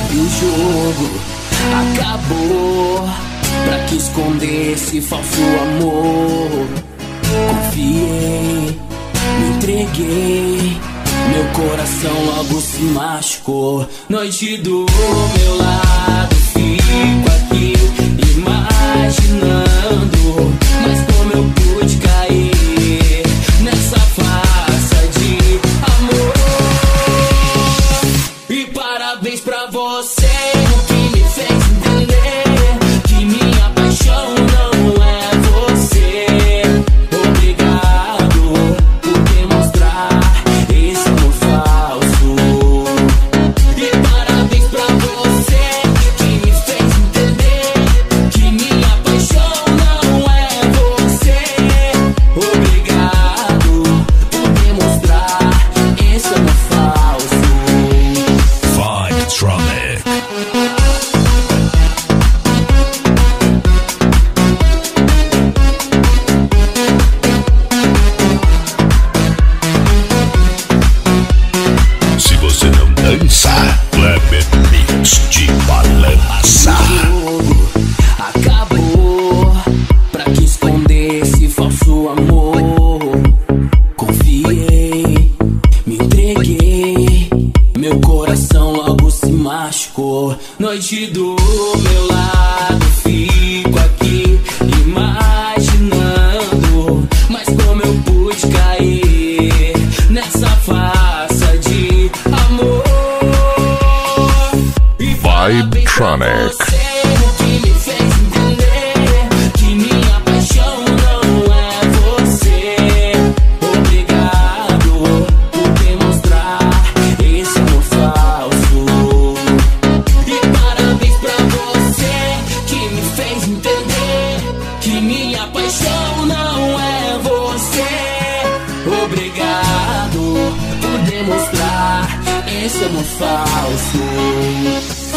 E o jogo acabou. Pra que esconder esse falso amor? Confiei, me entreguei, meu coração logo se machucou. Noite do meu lado, fico aqui imaginando, mas como eu pude cair nessa farsa de amor. E parabéns pra você que me fez entender que minha paixão não é você. Obrigado por demonstrar esse amor falso. E parabéns pra você que me fez entender que minha paixão não é você. Obrigado por demonstrar esse amor falso. Vibetronic. Se você não dança, Kleber Mix de balança. O jogo acabou. Pra que esconder esse falso amor? Confiei, me entreguei, meu coração logo se machucou. Noite do meu lado, fico aqui imaginando, mas como eu pude cair nessa farsa de amor. E parabéns pra Vibetronic. você que me fez entender que minha paixão não é você. Obrigado por demonstrar esse amor falso. E parabéns pra você que me fez entender que minha paixão não é você. Obrigado por demonstrar esse amor falso.